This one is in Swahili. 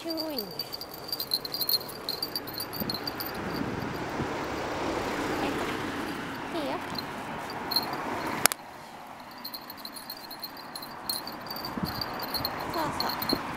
ちごいね。いいよ。そうそう。